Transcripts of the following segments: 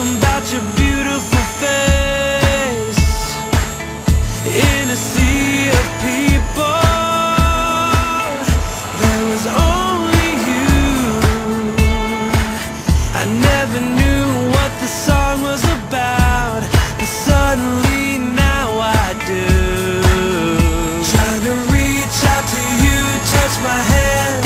something about your beautiful face in a sea of people. There was only you. I never knew what the song was about, but suddenly now I do. Trying to reach out to you, touch my hand,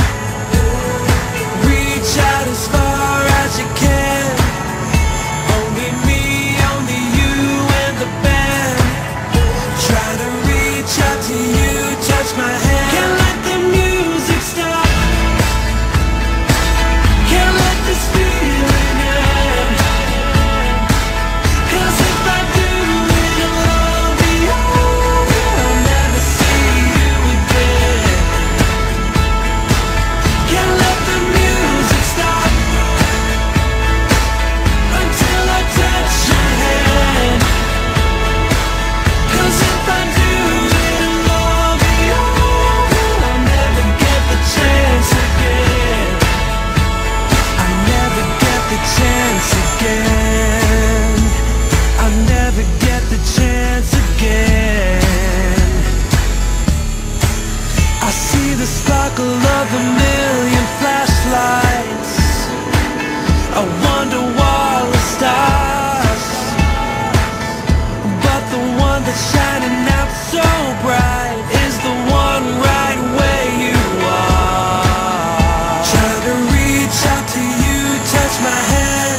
reach out as far as you can. Only me, only you and the band. Trying to reach out to you, touch my hand. Can't let the music stop, can't let this feeling end. 'Cause if I do, it'll all be over. I'll never see you again. Can't let the music stop until I touch your hand. 'Cause if I do, it'll all be over. I'll never get the chance again. I'll never get the chance again. I'll never get the chance again. I see the sparkle of a million flashlights, a wonder wall of stars, but the one that's shining out so bright is the one right where you are. Trying to reach out to you, touch my hand,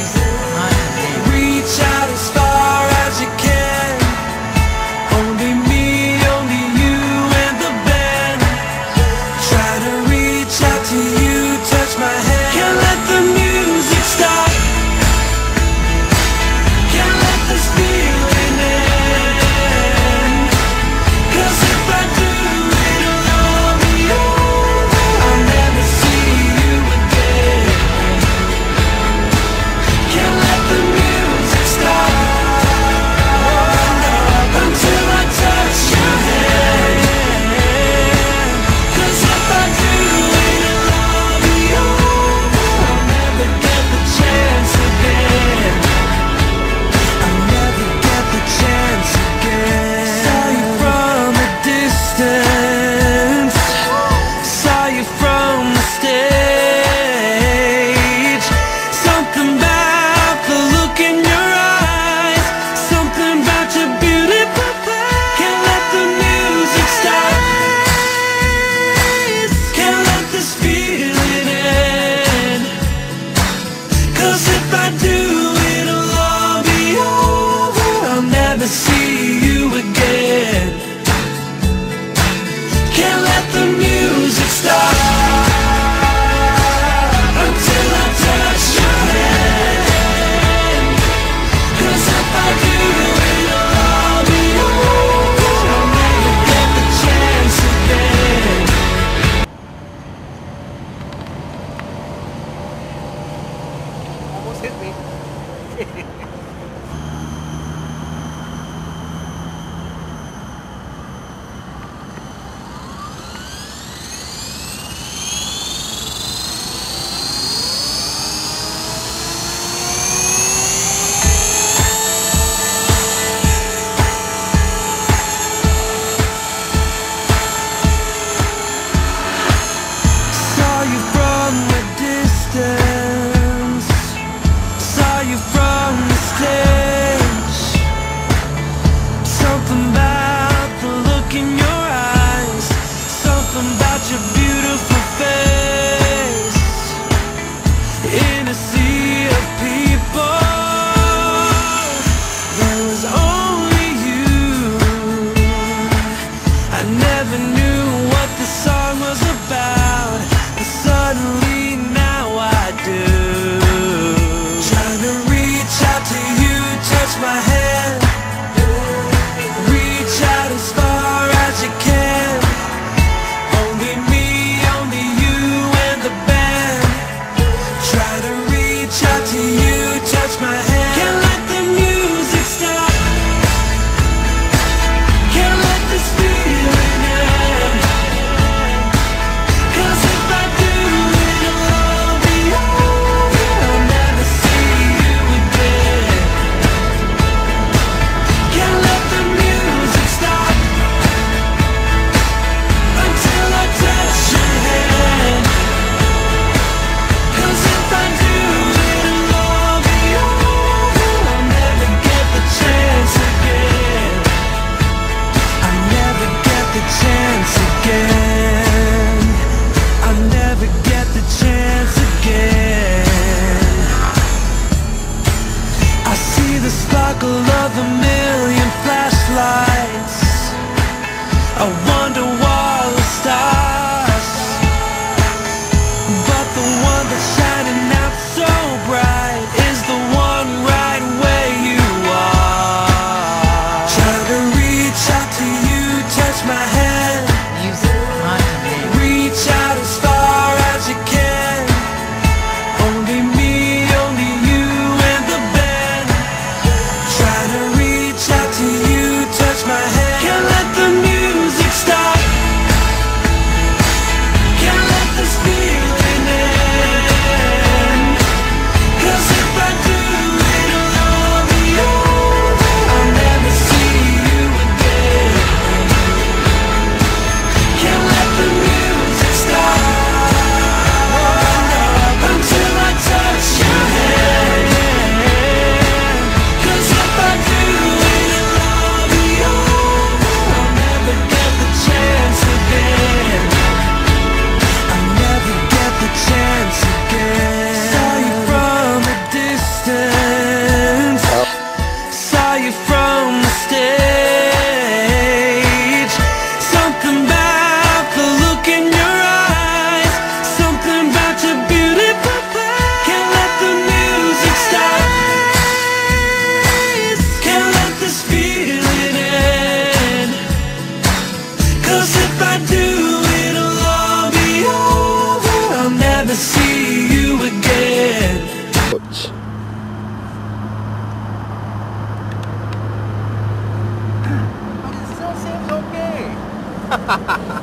reach out as far as you can. Only me, only you and the band. Try to reach out to you, touch my hand. Can't let the music stop, can't let this feeling end. 'Cause if I do, it'll all be over. I'll never see you again. Can't let the music stop until I touch your hand. 'Cause if I do, it'll all be over. I'll never get the chance again. I'll never get the chance again. Saw you from a distance, saw you from the stage. Something about the look in your eyes, something about your beautiful face. Can't let the music stop, can't let this feeling end. 'Cause if I do, it'll all be over. I'll never see you again. Can't let the music stop until I touch your hand. 'Cause if I do, it'll all be over. I'll never get the chance again. Almost hit me. Saw you from a distance, saw you from the stage. Something about the look in your eyes, something about your beautiful face in a sea of people. There was only you. I never knew what the song was about, but suddenly now I do. Trying to reach out to you, touch my hand, reach out as far as you can. Only me, only you and the band. Try to reach out to you, touch my hand. Can't let the music stop, can't let this feeling end. 'Cause if I do, it'll all be over. I'll never see you again. the sparkle of a million flashlights. I wonder why the stars, but the one that's shining out so bright is the one right where you are. Trying to reach out to you, touch my hand. Music on demand. Reach out as far as you can. Only me, only you and the band. Trying to reach out to you, touch my hand. Can't let the music stop. Can't let this feeling end. 'Cause if I do, it'll all be over. I'll never see you again. Can't let the music stop until I touch your hand. 'Cause if I do, it'll all be over. I'll never get the chance again. I'll never get the chance again. Saw you from a distance. Saw you from the stage. Something about the look in your eyes. Something about your beautiful face. Can't let the music stop. Can't let this feeling end. 'Cause if I do, it'll all be over. I'll never see you again. Ouch. But it still seems okay.